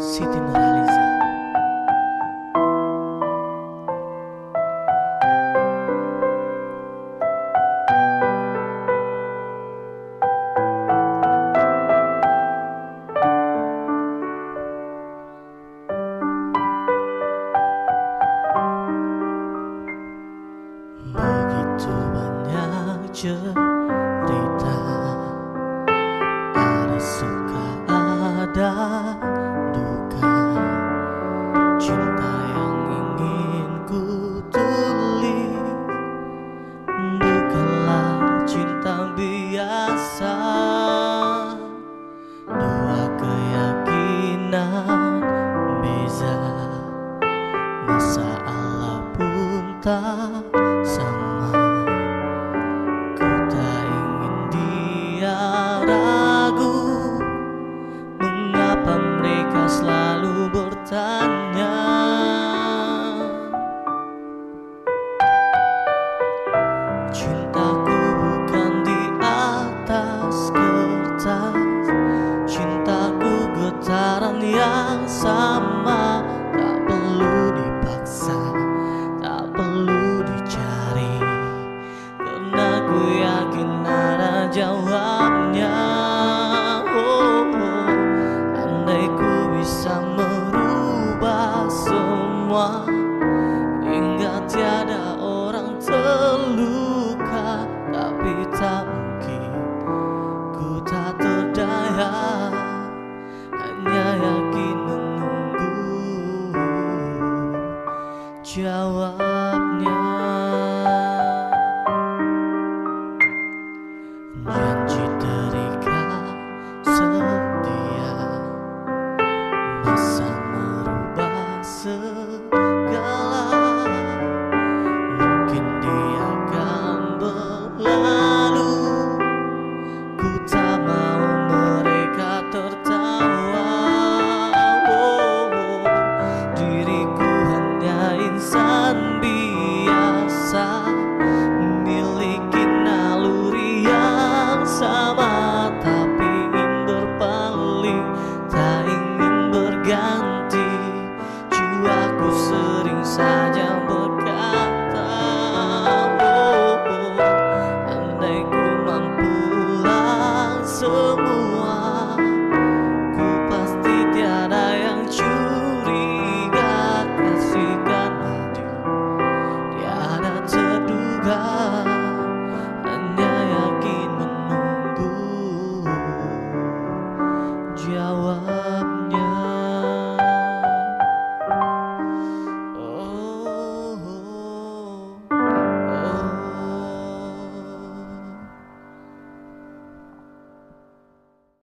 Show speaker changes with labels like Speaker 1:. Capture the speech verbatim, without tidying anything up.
Speaker 1: Siti Nurhaliza. Begitu banyak cerita, ada suka ada duka, cinta yang ingin ku tulis bukanlah cinta biasa. Dua keyakinan beza, masalah pun tak sama. Ku tak ingin dia ragu, mengapa mereka selalu bertanya. Cintaku bukan di atas kertas, cintaku getaran yang sama. Tak perlu dipaksa, tak perlu dicari, karena ku yakin ada jawabnya. Oh, oh. Andai ku bisa merubah semua hingga tiada orang terluka, tapi tak mungkin, ku tak terdaya, hanya yakin menunggu jawabnya. Janji terikat setia, masa merubah segala. Mungkin dia akan berlalu, ku tak mau mereka tertawa. Oh, oh. Diriku hanya insan biasa, memiliki naluri yang sama, tapi ingin berpaling, tak ingin berganti. Jiwaku sering saja berkata, oh, oh. Andai ku mampulah semua, ku pasti tiada yang curiga. Kasihkan adil, tiada terduga, hanya yakin menunggu jawab.